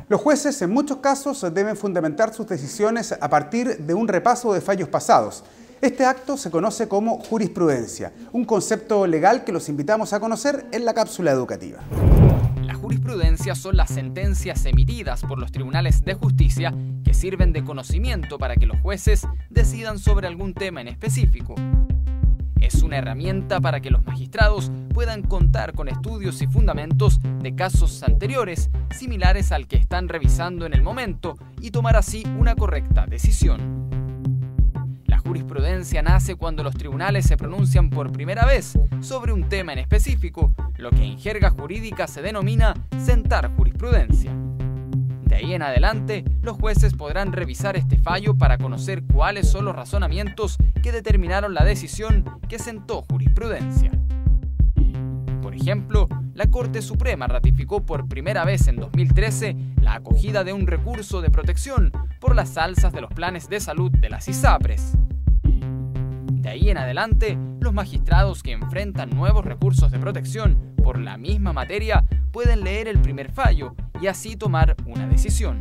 Los jueces en muchos casos deben fundamentar sus decisiones a partir de un repaso de fallos pasados. Este acto se conoce como jurisprudencia, un concepto legal que los invitamos a conocer en la cápsula educativa. La jurisprudencia son las sentencias emitidas por los tribunales de justicia que sirven de conocimiento para que los jueces decidan sobre algún tema en específico. Es una herramienta para que los magistrados puedan contar con estudios y fundamentos de casos anteriores, similares al que están revisando en el momento, y tomar así una correcta decisión. La jurisprudencia nace cuando los tribunales se pronuncian por primera vez sobre un tema en específico, lo que en jerga jurídica se denomina sentar jurisprudencia. De ahí en adelante, los jueces podrán revisar este fallo para conocer cuáles son los razonamientos que determinaron la decisión que sentó jurisprudencia. Por ejemplo, la Corte Suprema ratificó por primera vez en 2013 la acogida de un recurso de protección por las alzas de los planes de salud de las ISAPRES. De ahí en adelante, los magistrados que enfrentan nuevos recursos de protección por la misma materia pueden leer el primer fallo y así tomar una decisión.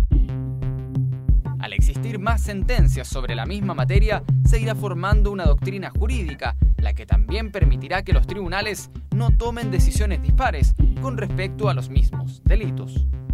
Al existir más sentencias sobre la misma materia, se irá formando una doctrina jurídica, la que también permitirá que los tribunales no tomen decisiones dispares con respecto a los mismos delitos.